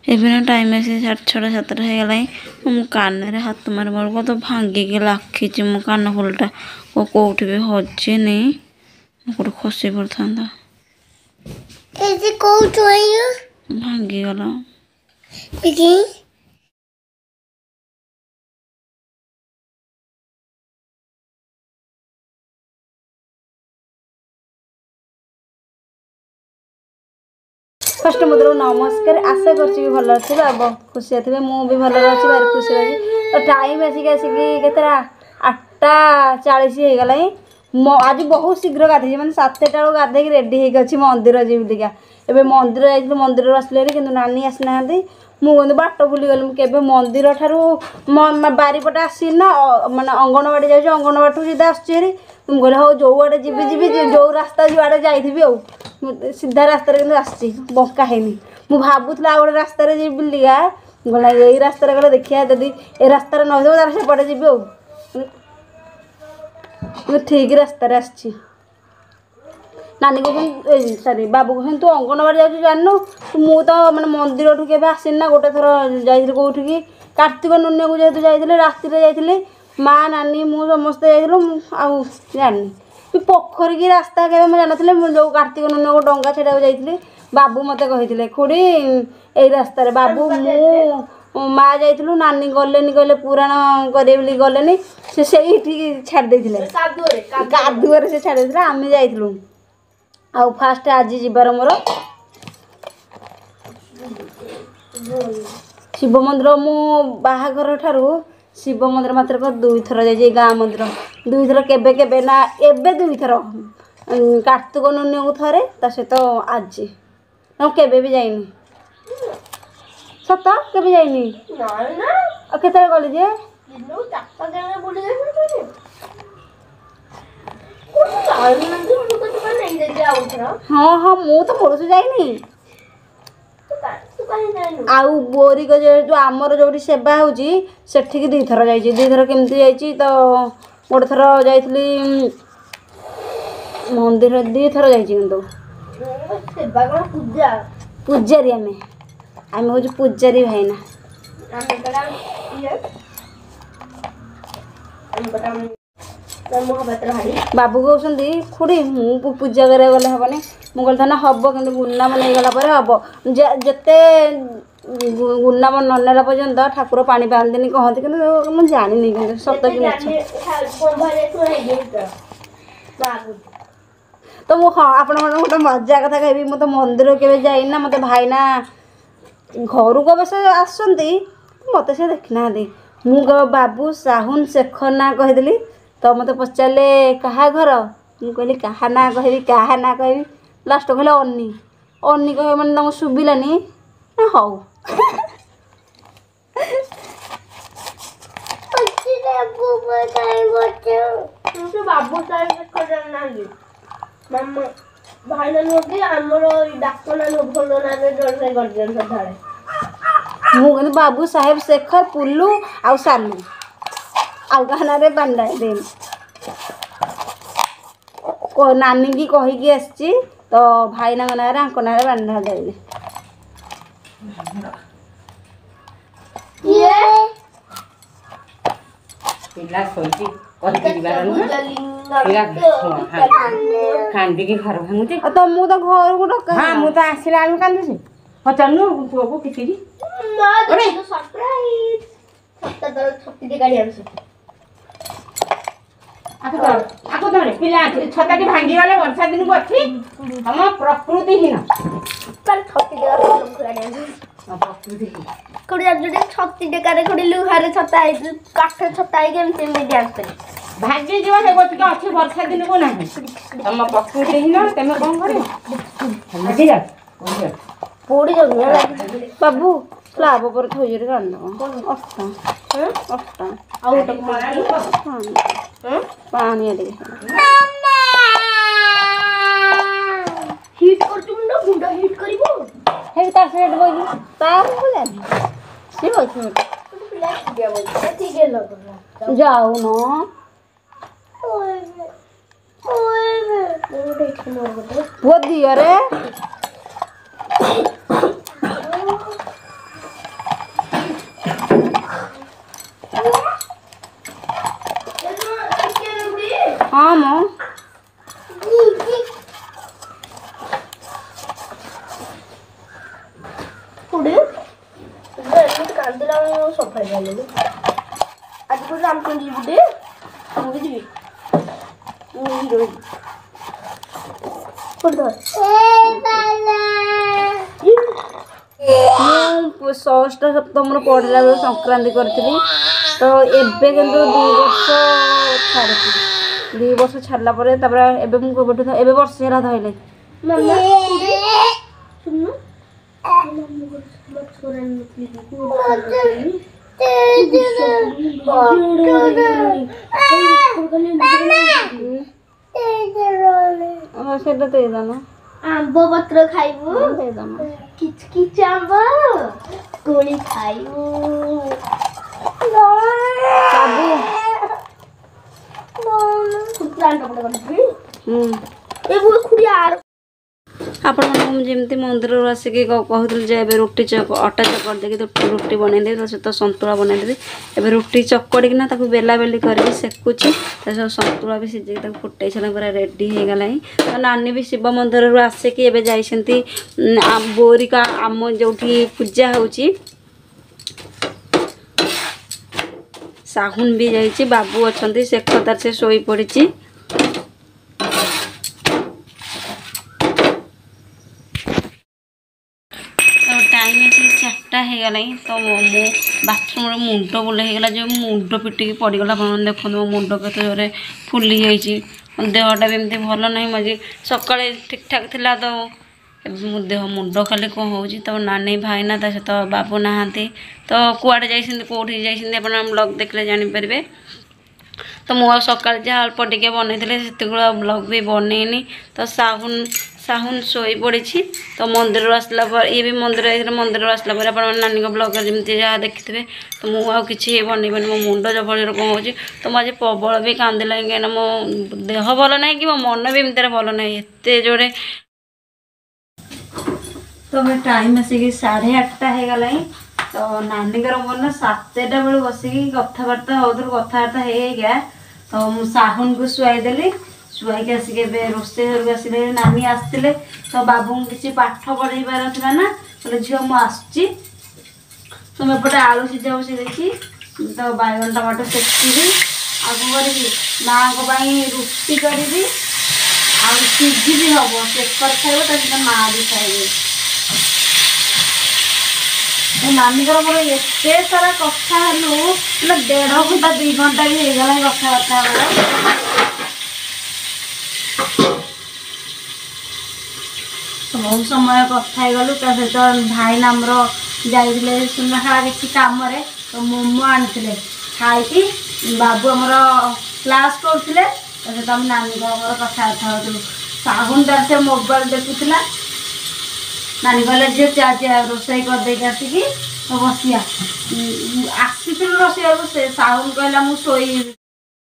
ଏବେ टाइम आसी 6:30 ହେଇଗଲାଣି ମୁଁ କାନରେ ହାତ ମାରି ମାରିବ ତ ଭାଙ୍ଗିକି ଲାଖିଛି ମୋ କାନ ଫୁଲଟା କୋଉଠି ବି ହଜିନି କୋଉଠି ଖସି ପଡ଼ିଥାନ୍ତା ଏଠି କୋଉଠି ଆଇयो ଭାଙ୍ଗିଗଲା ଏଠି फर्स्ट मुद्र नमस्कार आशा करछि भल अच्छे बहुत खुशी थे मुझे भल अच्छी भारी खुशी अच्छी तो टाइम आसिक के 8:40 हो गला आज बहुत शीघ्र गाधे मैंने 7टा गाधे रेडी होगी मंदिर जीविका एवं मंदिर जाइए मंदिर आसले कि नानी आसना मुझे बाट भूली गली मुझे मंदिर ठारू बारीपटे आसी ना माने अंगनवाड़ी जाऊँ अंगनवाड़ी सीधा आसुरी तुम कहले हाँ जो आड़े जी जो रास्ता जुआड़े जाइए सीधा रास्ता आसी बंका है मुझे भावुला आ गए रास्तार जी बुलिका गला यही रास्तार गले देखिए जदि ए रास्तार न हो सेपटे जी ठीक रास्तार आसी नानी को सॉरी बाबू कह तू अंगनवाड़ी जाऊँ जानू मु तो मैंने मंदिर ठू के आसनी ना गोटे थर जाइए कौटी कार्तिक नुनिया को जेहतु जाइए राति जाइए माँ नानी मु समस्ते जानी पोखरी की रास्ता के जानी जो कार्तिक नुनिया को डंगा छेड़ा जाइए बाबू मत कही खुड़ी यही रास्तार बाबू मु माँ जाइलु नानी गलेनी कहले पुराण करे गलेनी से छाड़ी कादुअर से छाड़ी आम जाइलु आउ फास्ट आज जीवार मोर शिव मंदिर मु बाहाघर ठारू शिव मंदिर मात्र 2 थर जाइए गाँ मंदिर 2 थर केबे केबे ना एबे 2 थर कार्तिक नुनिया को थरे ता सहित आज ना केबे भी जाइनी सत केबे जाइनी केते गली जे हाँ हाँ मु तो मोर से जाइनी आउ बोरी को जो आमर जो सेवा होची सेठी 2 थर जाइए 2 थर केमती जाइए तो गोटे थर जाइली मंदिर 2 थर जाइए पूजारी आम हूँ पूजारी भाईना बाबू कहते खुड़ी मु पूजा करा गले हेनी मुझे कहता ना हम कि गुनाम नहीं गला हम जिते गुनाम न नेला पर्यंत ठाकुर पानी पानी कहते कि मुझे जानी कि सत कि तो मुझे हाँ आपण गोटे मजा कथा कह मत मंदिर के जाइना मत भाईना घर को अवश्य आसती मत से देखी ना मुझे बाबू साहुन शेखर ना कहीदी तो मत पचारे क्या घर मुझे कहली क्या ना कह लास्ट कहले अन्नी अन्नी कह मैंने तुमको शुभिलानी ना हौ बाबू भाई मुझे बाबू साहेब शेखर पुल्लू आउ सालू आउ गाना रे बांधा दे नानी की कहीकि आसी तो भाईना ना ना बांधा दे कांदी की घर भांगुची तो मु तो घर को डका हां मु तो आसिला आलु कांदुची पचारनु पुओ को किछि की अरे सरप्राइज सत्ता दर छत्ती दे गाड़ी आसे आको धरे पिला छताटी भांगी गले वर्षा दिन को अछि हम प्रकृति हिन पर छत्ती दे गाड़ी आसे प्रकृति कोड़ी जडे छत्ती दे गाड़ी कोड़ी लुहारे छता है काठ छता है केमते में डांस करे भाग्य जीव से गोटी का अच्छी वर्षा दिन को नहीं हम प्रकृति हिन तमे कोन करे हल्दी जा पोड़ी जो बाबू स्लाब पर थोई रे गन्न अष्टा आउ तो पानी दे हीट कर तुम गुंडा हीट करिवो हे तार सेट बोली तार बोले से बोल ठीक है लगो जाओ ना वो दिया रे କାନ୍ଦିଲା ମୁଁ ସଫାଇ ପାରିଲିନି। ଆଜି କୋଉଠି ରାମଚଣ୍ଡୀ ଯିବୁ ଟି? ମୁଁ ବି ଯିବି। ମୁଁ ବି ରହିବି। କୋଉଠି ଧର? ମୁଁ ଷଷ୍ଠ ସପ୍ତମରେ ପଢ଼ିଲା ବେଳେ ସଂକ୍ରାନ୍ତି କରିଥିଲି। ତ ଏବେ କିନ୍ତୁ 2 ବର୍ଷ ଛାଡ଼ିଥିଲି। 2 ବର୍ଷ ଛାଡ଼ିଲା ପରେ ତାପରେ ଏବେ ମୁଁ କେବେଠୁ ଏବେ ବର୍ଷେ ହେଲା ଧଇଲେ। ମାମା ଶୁଣୁ ସେଇଟା ଦେଇଦାନ ଆମ୍ବ ପତ୍ର ଖାଇବୁ? ଦେଇଦାନ କିଚ କିଚ ଆମ୍ବ କୋଳି ଖାଇବୁ। ଆପଣମାନଙ୍କୁ ମୁଁ ଯେମିତି ମନ୍ଦିରରୁ ଆସିକି କହୁଥିଲି ଯେ ଏବେ ରୁଟି ଅଟା ଚକଡ଼ି ଦେଇକି ରୁଟି ବନେଇଦେବି, ତା ସହିତ ସନ୍ତୁଳା ବନେଇଦେବି। ଏବେ ରୁଟି ଚକଡ଼ିକିନା ତାକୁ ବେଲା ବେଲି କରିକି ସେକୁଛି। ତା ସହିତ ସନ୍ତୁଳା ବି ସିଝେଇକି ତାକୁ ଫୁଟେଇ ସାରିଲା ପୁରା ରେଡ଼ି ହେଇଗଲାଣି। ତ ନାନୀ ବି ଶିବ ମନ୍ଦିରରୁ ଆସିକି ଏବେ ଯାଇଛନ୍ତି ବୋରିକା ଆମ ଯେଉଁଠି ପୂଜା ହେଉଛି। ସାହୁନ ବି ଯାଇଛି, ବାବୁ ଅଛନ୍ତି, ଶେଖ ତାର ସେ ଶୋଇ ପଡ଼ିଛି। ଟାଇମ୍ ଆସିକି 4ଟା ହେଇଗଲାଣି। ତ ମୁଁ ବାଥରୁମ୍ରେ ମୁଣ୍ଡ ବୁଲେଇ ହେଇଗଲା ଯେ ମୁଣ୍ଡ ପିଟିକି ପଡ଼ିଗଲା। ଆପଣମାନେ ଦେଖନ୍ତୁ ମୋ ମୁଣ୍ଡ କେତେ ଜୋରେ ଫୁଲି ଯାଇଛି। ଦେହଟା ବି ଏମିତି ଭଲ ନାହିଁ। ମୁଁ ଆଜି ସକାଳେ ଠିକ୍ ଠାକ୍ ଥିଲା ତ ମୋ ମୁଣ୍ଡ ଖାଲି କ'ଣ ହେଉଛି। ତ ନାନୀ ଭାଇନା ତା ସହିତ ବାବୁ ନାହାନ୍ତି, ତ କୁଆଡ଼େ ଯାଇଛନ୍ତି କେଉଁଠିକି ଯାଇଛନ୍ତି ଆପଣ ବ୍ଲଗ୍ ଦେଖିଲେ ଜାଣିପାରିବେ। ତ ମୁଁ ଆଉ ସକାଳେ ଯାହା ଅଳ୍ପ ଟିକେ ବନେଇଥିଲି ସେତିକି ବ୍ଲଗ୍ ବି ବନେଇନି। ତ ସାହୁନ ଶୋଇ ପଡ଼ିଛି। ତ ମନ୍ଦିରରୁ ଆସିଲା ପରେ ଇଏ ବି ମନ୍ଦିର ଯାଇଥିଲେ, ମନ୍ଦିରରୁ ଆସିଲା ପରେ ଆପଣମାନେ ନାନୀଙ୍କ ବ୍ଲଗ୍ରେ ଯେମିତି ଯାହା ଦେଖିଥିବେ। ତ ମୁଁ ଆଉ କିଛି ବନେଇବନି, ମୋ ମୁଣ୍ଡ ଜବଳରେ କ'ଣ ହେଉଛି। ତ ମୁଁ ଆଜି ପ୍ରବଳ ବି କାନ୍ଦିଲାନି, କାହିଁକିନା ମୋ ଦେହ ଭଲ ନାହିଁ କି ମୋ ମନ ବି ଏମିତିରେ ଭଲ ନାହିଁ, ଏତେ ଜୋରେ। ତ ଏବେ ଟାଇମ୍ ଆସିକି 8:30 ହେଇଗଲାଣି। ତ ନାନୀଙ୍କର ମୋର ନା 7ଟା ବେଳୁ ବସିକି କଥାବାର୍ତ୍ତା ହେଉଥିଲୁ। କଥାବାର୍ତ୍ତା ହେଇକା ତ ମୁଁ ସାହୁନକୁ ଶୁଆଇଦେଲି। ଶୁଆଇକି ଆସିକି ଏବେ ରୋଷେଇ ଘରକୁ ଆସିଲେ। ନାନୀ ଆସିଥିଲେ ତ ବାବୁଙ୍କୁ କିଛି ପାଠ ପଢ଼େଇବାର ଥିଲା ନା, କହିଲେ ଝିଅ ମୁଁ ଆସୁଛି। ତ ମୁଁ ଏପଟେ ଆଳୁ ସିଝା ବସେଇ ଦେଇଛି। ତ ବାଇଗଣ ଟମାଟୋ ସେକିବି। ଆଉ କ'ଣ କରିବି, ମାଆଙ୍କ ପାଇଁ ରୁଟି କରିବି। ଆଉ ସିଝି ବି ହେବ, ପେପର ଖାଇବ, ତା ସହିତ ମାଆ ବି ଖାଇବେ। ନାନୀଙ୍କର ମୋର ଏତେ ସାରା କଥା ହେଲୁ, ମାନେ 1.5 ଘଣ୍ଟା 2 ଘଣ୍ଟା ବି ହେଇଗଲାଣି କଥାବାର୍ତ୍ତା ହେବାର। ବହୁତ ସମୟ କଥା ହେଇଗଲୁ। ତା ସହିତ ଭାଇନା ଆମର ଯାଇଥିଲେ ସୁନାଖଳା କିଛି କାମରେ, ତ ମୋମୋ ଆଣିଥିଲେ। ଖାଇକି ବାବୁ ଆମର କ୍ଲାସ୍ କରୁଥିଲେ। ତା ସହିତ ଆମେ ନାନୀଙ୍କ ଆମର କଥାବାର୍ତ୍ତା ହେଉଥିଲୁ। ସାହୁନ ତାର ସେ ମୋବାଇଲ ଦେଖୁଥିଲା। ନାନୀ କହିଲେ ଝିଅ ଚା ରୋଷେଇ କରିଦେଇକି ଆସିକି ତ ବସିବା। ଆସିଥିଲୁ ରୋଷେଇବାକୁ, ସେ ସାହୁନ କହିଲା ମୁଁ ଶୋଇବି।